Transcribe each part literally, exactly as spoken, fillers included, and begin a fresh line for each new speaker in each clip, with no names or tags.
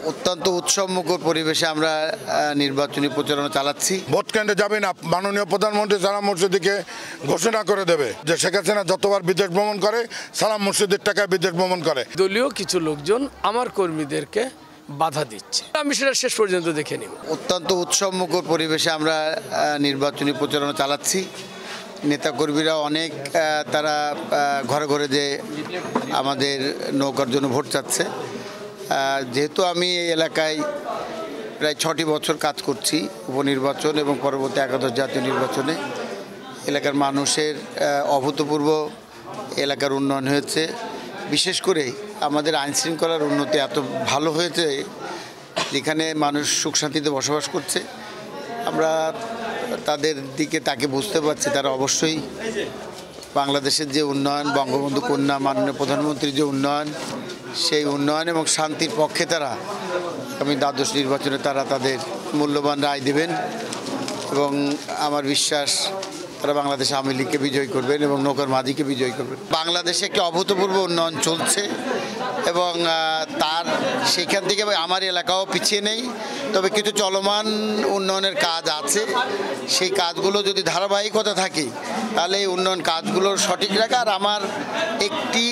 অত্যন্ত উৎসবমুখর পরিবেশে আমরা নির্বাচনী প্রচারণা চালাচ্ছি।
ভোট কেন্দ্রে যাবে না, মাননীয় প্রধানমন্ত্রী সালাম মুর্শিদিকে ঘোষণা করে দেবে যে শেখ হাসিনা যতবার বিদেশ ভ্রমণ করে সালাম মুর্শিদির টাকায় বিদেশ ভ্রমণ করে।
দলীয় কিছু লোকজন আমার কর্মীদেরকে বাধা দিচ্ছে, আমি সেটা শেষ পর্যন্ত দেখে নিব।
অত্যন্ত উৎসবমুখর পরিবেশে আমরা নির্বাচনী প্রচারণা চালাচ্ছি। নেতাকর্মীরা অনেক তারা ঘরে ঘরে যে আমাদের নৌকার জন্য ভোট চাচ্ছে। যেহেতু আমি এই এলাকায় প্রায় ছটি বছর কাজ করছি, উপনির্বাচন এবং পরবর্তী একাদশ জাতীয় নির্বাচনে এলাকার মানুষের অভূতপূর্ব এলাকার উন্নয়ন হয়েছে। বিশেষ করে আমাদের আইনশৃঙ্খলার উন্নতি এত ভালো হয়েছে যেখানে মানুষ সুখ শান্তিতে বসবাস করছে। আমরা তাদের দিকে তাকে বুঝতে পারছি তারা অবশ্যই বাংলাদেশের যে উন্নয়ন, বঙ্গবন্ধু কন্যা মাননীয় প্রধানমন্ত্রীর যে উন্নয়ন, সেই উন্নয়ন এবং শান্তির পক্ষে তারা আগামী দ্বাদশ নির্বাচনে তারা তাদের মূল্যবান রায় দেবেন এবং আমার বিশ্বাস তারা বাংলাদেশ আওয়ামী লীগকে বিজয়ী করবেন এবং নৌকার মাঝিকে বিজয়ী করবেন। বাংলাদেশে একটি অভূতপূর্ব উন্নয়ন চলছে এবং তার সেখান থেকে আমার এলাকাও পিছিয়ে নেই, তবে কিছু চলমান উন্নয়নের কাজ আছে। সেই কাজগুলো যদি ধারাবাহিকতা থাকে তাহলে এই উন্নয়ন কাজগুলোর সঠিক রাখা আর আমার একটি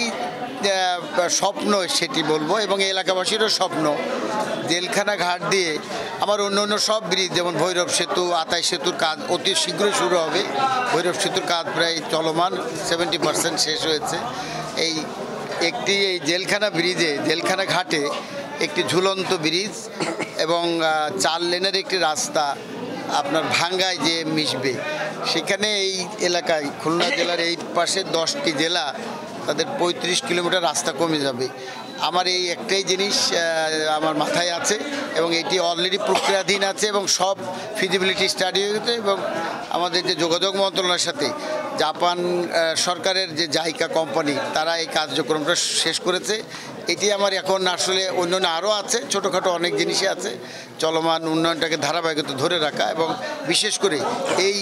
স্বপ্ন সেটি বলবো এবং এলাকাবাসীরও স্বপ্ন, জেলখানা ঘাট দিয়ে আমার অন্য অন্য সব ব্রিজ যেমন ভৈরব সেতু, আতাই সেতুর কাজ অতি শীঘ্রই শুরু হবে। ভৈরব সেতুর কাজ প্রায় চলমান, সেভেন্টি পার্সেন্ট শেষ হয়েছে। এই একটি এই জেলখানা ব্রিজে, জেলখানা ঘাটে একটি ঝুলন্ত ব্রিজ এবং চার লেনের একটি রাস্তা আপনার ভাঙ্গায় যে মিশবে, সেখানে এই এলাকায় খুলনা জেলার এই পাশে দশটি জেলা তাদের পঁয়ত্রিশ কিলোমিটার রাস্তা কমে যাবে। আমার এই একটাই জিনিস আমার মাথায় আছে এবং এটি অলরেডি প্রক্রিয়াধীন আছে এবং সব ফিজিবিলিটি স্টাডি হয়েছে এবং আমাদের যে যোগাযোগ মন্ত্রণালয়ের সাথে জাপান সরকারের যে জাইকা কোম্পানি তারা এই কার্যক্রমটা শেষ করেছে। এটি আমার এখন আসলে অন্যান্য আরও আছে, ছোটোখাটো অনেক জিনিসই আছে। চলমান উন্নয়নটাকে ধারাবাহিকতা ধরে রাখা এবং বিশেষ করে এই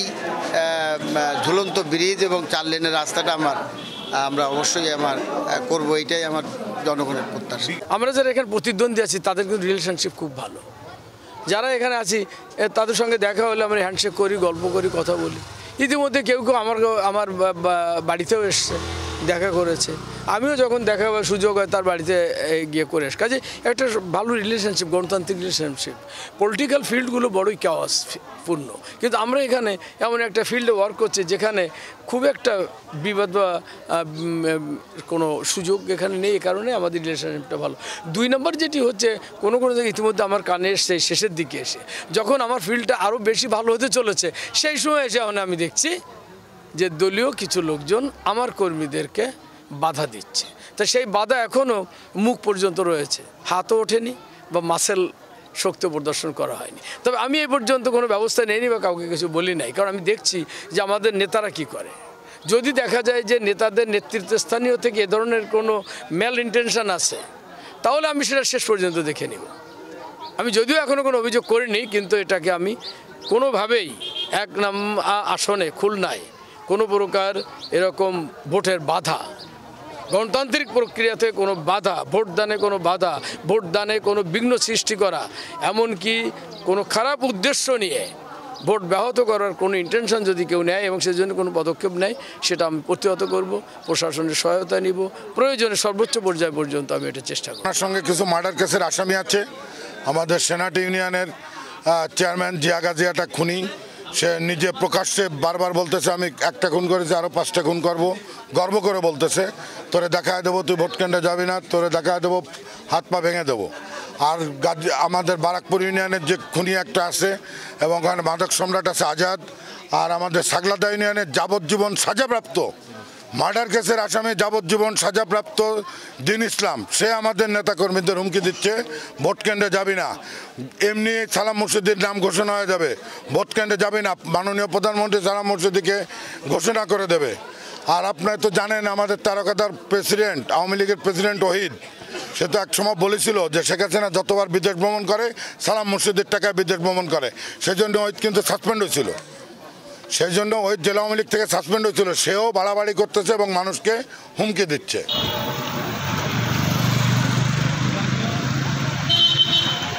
ঝুলন্ত ব্রিজ এবং চার লেনের রাস্তাটা আমার আমরা অবশ্যই আমার করব, এটাই আমার জনগণের প্রত্যাশা।
আমরা যারা এখানে প্রতিদ্বন্দ্বী আছি তাদের কিন্তু রিলেশনশিপ খুব ভালো। যারা এখানে আছি তাদের সঙ্গে দেখা হলে আমরা হ্যান্ডশেক করি, গল্প করি, কথা বলি। ইতিমধ্যে কেউ কেউ আমার আমার বাড়িতেও এসছে, দেখা করেছে। আমিও যখন দেখা হওয়ার সুযোগ হয় তার বাড়িতে গিয়ে করে এস কাজে একটা ভালো রিলেশনশিপ, গণতান্ত্রিক রিলেশনশিপ। পলিটিক্যাল ফিল্ডগুলো বড়ই চাওয়াস পূর্ণ, কিন্তু আমরা এখানে এমন একটা ফিল্ডে ওয়ার্ক করছি যেখানে খুব একটা বিবাদ বা কোনো সুযোগ এখানে নেই। এই কারণে আমাদের রিলেশনশিপটা ভালো। দুই নম্বর যেটি হচ্ছে, কোনো কোনো জায়গায় ইতিমধ্যে আমার কানে এসছে শেষের দিকে এসে, যখন আমার ফিল্ডটা আরও বেশি ভালো হতে চলেছে সেই সময় এসে এখন আমি দেখছি যে দলীয় কিছু লোকজন আমার কর্মীদেরকে বাধা দিচ্ছে। তা সেই বাধা এখনও মুখ পর্যন্ত রয়েছে, হাতও ওঠেনি বা মাসেল শক্তি প্রদর্শন করা হয়নি। তবে আমি এই পর্যন্ত কোনো ব্যবস্থা নেইনি বা কাউকে কিছু বলি নাই, কারণ আমি দেখছি যে আমাদের নেতারা কি করে। যদি দেখা যায় যে নেতাদের নেতৃত্বস্থানীয় থেকে এ ধরনের কোনো ম্যাল ইন্টেনশন আছে তাহলে আমি সেটা শেষ পর্যন্ত দেখে নিব। আমি যদিও এখনও কোনো অভিযোগ করিনি, কিন্তু এটাকে আমি কোনোভাবেই এক নাম আসনে খুলনায় কোনো প্রকার এরকম ভোটের বাধা, গণতান্ত্রিক প্রক্রিয়াতে কোনো বাধা, ভোটদানে কোনো বাধা, ভোটদানে কোনো বিঘ্ন সৃষ্টি করা, এমনকি কোনো খারাপ উদ্দেশ্য নিয়ে ভোট ব্যাহত করার কোনো ইন্টেনশন যদি কেউ নেয় এবং সেজন্য কোনো পদক্ষেপ নেয় সেটা আমি প্রতিহত করব, প্রশাসনের সহায়তা নিব, প্রয়োজনে সর্বোচ্চ পর্যায় পর্যন্ত আমি এটা চেষ্টা করব।
আপনার সঙ্গে কিছু মার্ডার কেসের আসামি আছে। আমাদের সেনাট ইউনিয়নের চেয়ারম্যান জিয়া গাজিয়াটা খুনি, সে নিজে প্রকাশ্যে বারবার বলতেছে আমি একটা খুন করেছি, আরও পাঁচটা খুন করব, গর্ব করে বলতেছে। তোরে দেখায় দেবো, তুই ভোট কেন্দ্রে যাবি না, তোরে দেখায় দেবো, হাত পা ভেঙে দেবো। আর আমাদের বারাকপুর ইউনিয়নের যে খুনি একটা আছে এবং ওখানে মাদক সম্রাট আছে আজাদ, আর আমাদের সাগলাদা ইউনিয়নের যাবজ্জীবন সাজাপ্রাপ্ত মার্ডার কেসের আসামি যাবজ্জীবন সাজাপ্রাপ্ত দিন ইসলাম, সে আমাদের নেতাকর্মীদের হুমকি দিচ্ছে ভোট কেন্দ্রে যাবি না। এমনি সালাম মুর্শিদির নাম ঘোষণা হয়ে যাবে, ভোট কেন্দ্রে যাবি না, মাননীয় প্রধানমন্ত্রী সালাম মুর্শিদিকে ঘোষণা করে দেবে। আর আপনারা তো জানেন আমাদের তারকাদার প্রেসিডেন্ট, আওয়ামী লীগের প্রেসিডেন্ট ওহিদ, সে তো এক সময় বলেছিল যে শেখ হাসিনা যতবার বিদেশ ভ্রমণ করে সালাম মুর্শিদির টাকায় বিদেশ ভ্রমণ করে, সেজন্য ওহিদ কিন্তু সাসপেন্ড হয়েছিল। সেই জন্য ওই জেলা আওয়ামী লীগ থেকে সাসপেন্ড হয়েছিল, সেও বাড়াবাড়ি করতেছে এবং মানুষকে হুমকি দিচ্ছে।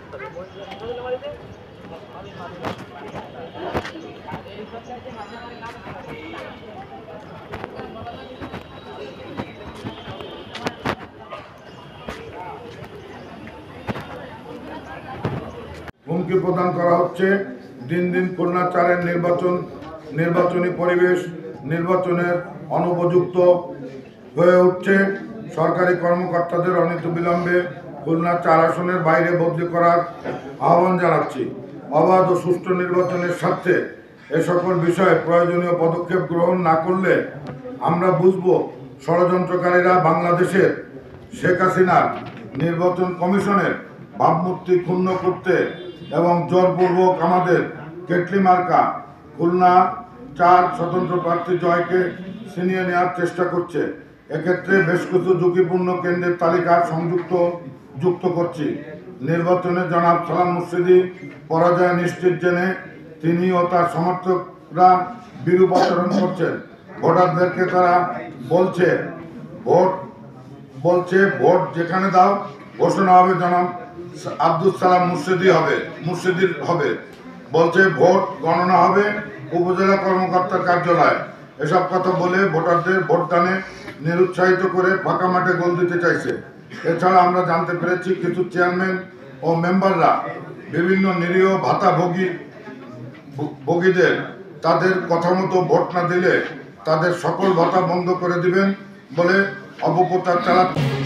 হুমকি প্রদান করা হচ্ছে। দিন দিন খুলনা চারের নির্বাচন নির্বাচনী পরিবেশ নির্বাচনের অনুপযুক্ত হয়ে উঠছে। সরকারি কর্মকর্তাদের অনতিবিলম্বে খুলনা চার আসনের বাইরে বদলি করার আহ্বান জানাচ্ছি। অবাধ ও সুষ্ঠু নির্বাচনের স্বার্থে এ সকল বিষয়ে প্রয়োজনীয় পদক্ষেপ গ্রহণ না করলে আমরা বুঝব ষড়যন্ত্রকারীরা বাংলাদেশের শেখ হাসিনার নির্বাচন কমিশনের ভাবমূর্তি ক্ষুণ্ণ করতে এবং জোরপূর্বক আমাদের কেটলি মার্কা খুলনা চার স্বতন্ত্র প্রার্থী জয়কে ছিনিয়ে নেওয়ার চেষ্টা করছে। এক্ষেত্রে বেশ কিছু ঝুঁকিপূর্ণ কেন্দ্রের তালিকা সংযুক্ত যুক্ত করছি। নির্বাচনে জনাব সালাম মুর্শিদি পরাজয় নিশ্চিত জেনে তিনি ও তার সমর্থকরা বিরূপ আচরণ করছেন। ভোটারদেরকে তারা বলছে ভোট বলছে ভোট যেখানে দাও ঘোষণা হবে জনাব আব্দুল সালাম মুর্শিদি হবে মুর্শিদির হবে বলছে ভোট গণনা হবে উপজেলা কর্মকর্তার কার্যালয়। এসব কথা বলে ভোটারদের ভোটদানে নিরুৎসাহিত করে ফাঁকা মাঠে গোল দিতে চাইছে। এছাড়া আমরা জানতে পেরেছি কিছু চেয়ারম্যান ও মেম্বাররা বিভিন্ন নিরীহ ভাতাভোগী ভোগীদের তাদের কথা মতো ভোট না দিলে তাদের সকল ভাতা বন্ধ করে দিবেন বলে অপপ্রচার চালাচ্ছে।